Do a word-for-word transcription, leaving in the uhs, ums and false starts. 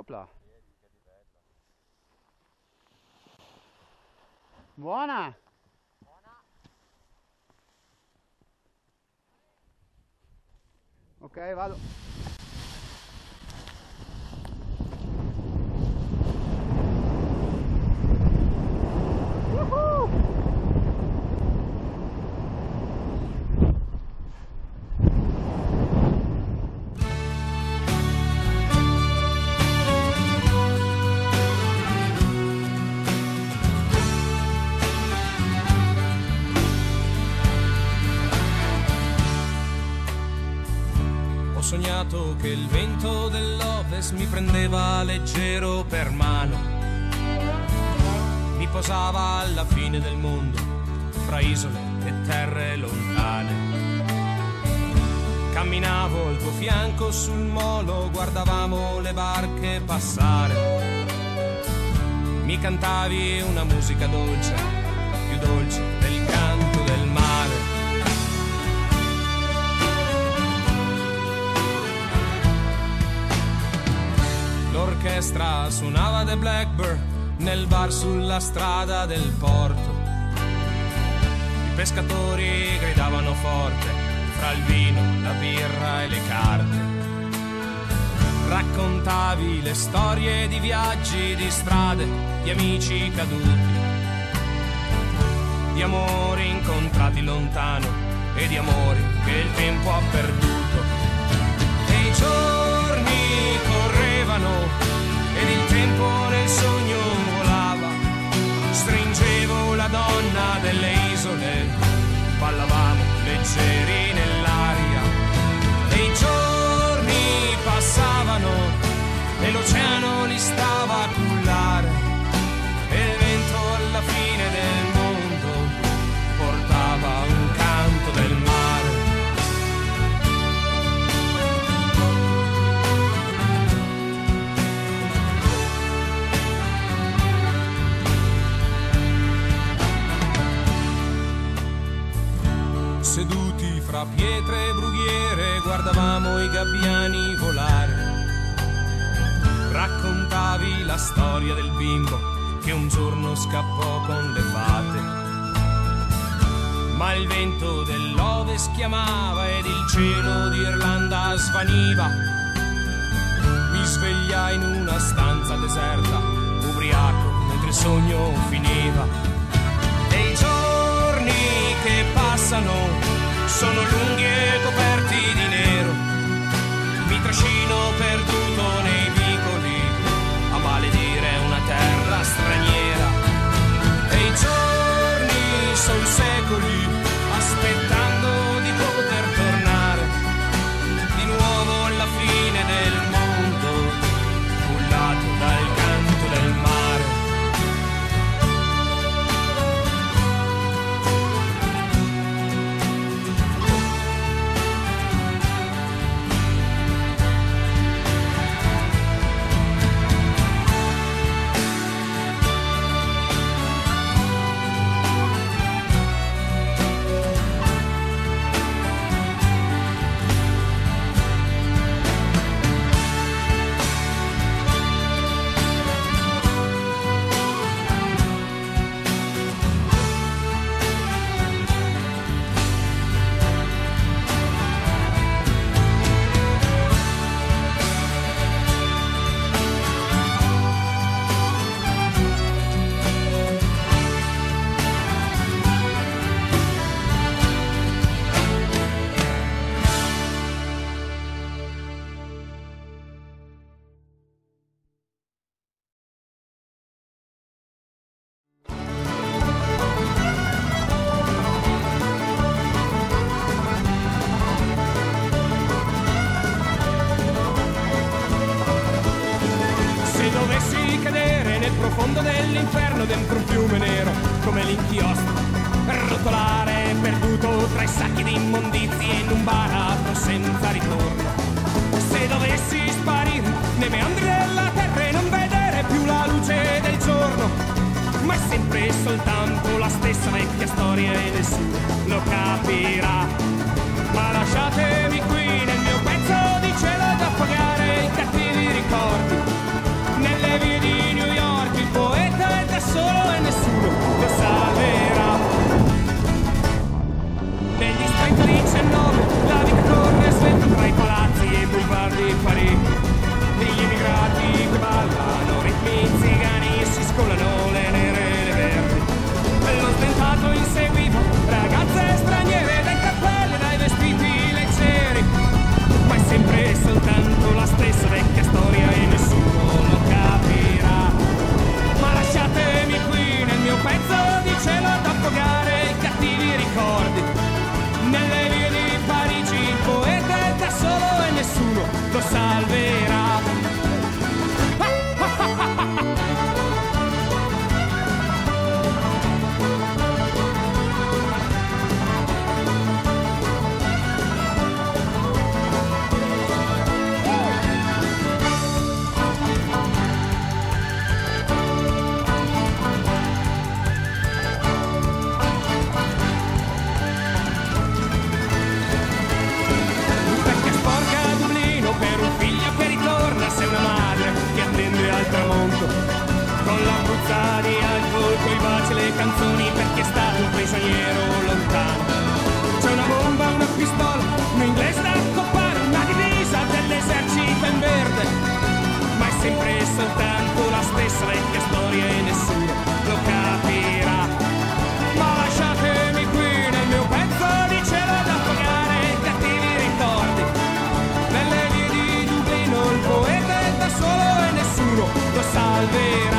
Opla. Buona. Ok, vado. Woohoo! Ho sognato che il vento dell'ovest mi prendeva leggero per mano, mi posava alla fine del mondo, fra isole e terre lontane. Camminavo al tuo fianco sul molo, guardavamo le barche passare. Mi cantavi una musica dolce, più dolce del canto del mare. L'orchestra suonava The Blackbird nel bar sulla strada del porto. I pescatori gridavano forte fra il vino, la birra e le carte. Raccontavi le storie di viaggi, di strade, di amici caduti, di amori incontrati lontano e di amori che il tempo ha perduto. E i giorni correvano ed il tempo nel sogno volava. Stringevo la donna delle isole, ballavamo leggeri nell'aria. E i giorni passavano e l'oceano li stava a cullare. E il vento alla fine del mondo portava un canto del mare. Seduti fra pietre e brughiere guardavamo i gabbiani volare. Raccontavi la storia del bimbo che un giorno scappò con le fate. Ma il vento dell'ovest chiamava ed il cielo d'Irlanda svaniva. Mi svegliai in una stanza deserta, ubriaco mentre il sogno finiva. E i giorni che passano sono lunghi e coperti di nero. Mi trascino perduto nei vicoli a maledire una terra straniera. E i giorni son secoli aspettando di poter tornare di nuovo alla fine del mondo, cullato dal canto del mare. Profondo dell'inferno dentro un fiume nero come l'inchiostro, rotolare perduto tra i sacchi di immondizie in un baratro senza ritorno. Se dovessi sparire nei meandri della terra e non vedere più la luce del giorno, ma è sempre soltanto la stessa vecchia storia e nessuno lo capirà. Ma lasciatemi qui nel mio pezzo di cielo ad appagare i cattivi ricordi canzoni per chi è stato un prigioniero lontano. C'è una bomba, una pistola, un inglese da accoppiare, una divisa dell'esercito in verde, ma è sempre soltanto la stessa vecchia storia e nessuno lo capirà. Ma lasciatemi qui nel mio pezzo di cielo da pagare cattivi ricordi, nelle vie di Dublino il poeta è da solo e nessuno lo salverà.